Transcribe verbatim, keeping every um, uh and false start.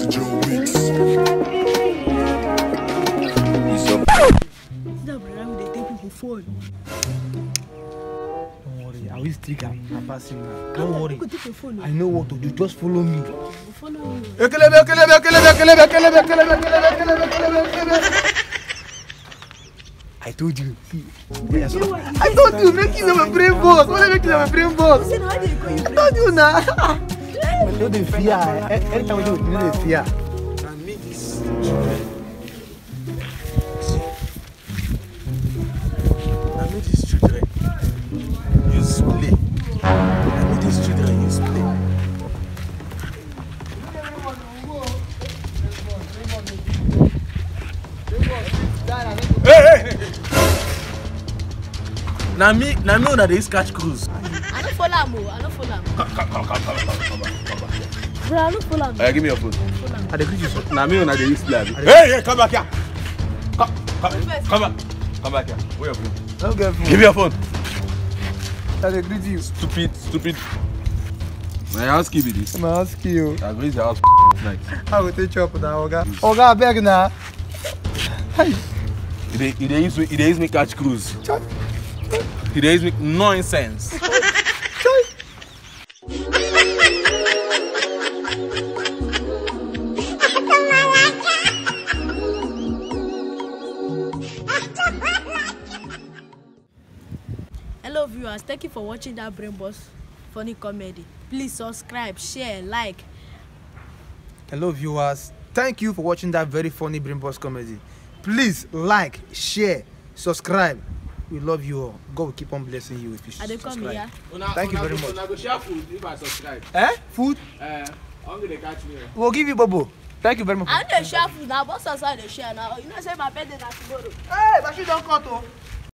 Phone. Don't worry, I will stick and pass him now. Don't worry. Phone. I know what to do. Just follow me. Follow me. Ekelebe, ekelebe, ekelebe, ekelebe, ekelebe, ekelebe, ekelebe, ekelebe, ekelebe, ekelebe. I told you. See, yeah, so I told you, make you my brain boss. Why make you my brain boss? I told you now. I know the fear. Anytime we do it, you know the fear. I need this. I need these children. Use play. I need these children. Use play. Hey, hey, hey. Now me, now me that they catch cruise. don't follow him. I don't follow him. Come, come, come, come, come, come, come, come. Bro, I don't follow him. Hey, give me your phone. I agree you. Now me that they play. Hey, hey, come back here. Come, come, come back. Come back here. Where your phone? Don't get phone. Give me your phone. I agree you. Stupid, stupid. My house key be this. I'm asking you. I'm going to the house tonight. I will take you up now, Oga. Oga, I beg now. Hey. He dey use me, he dey use me catch cruise. He dey use me nonsense. Hello viewers, thank you for watching that Brain Boss funny comedy. Please subscribe, share, like. Hello viewers, thank you for watching that very funny Brain Boss comedy. Please like, share, subscribe. We love you all. God will keep on blessing you if you Are they subscribe. coming here? Thank you very much. I go share food if I subscribe. Eh? Food? Uh, I'm gonna catch me. We'll give you Bobo. Thank you very much. I don't share food now. Boss outside the share now. You know, say my birthday is tomorrow. Hey, but you don't cut, oh.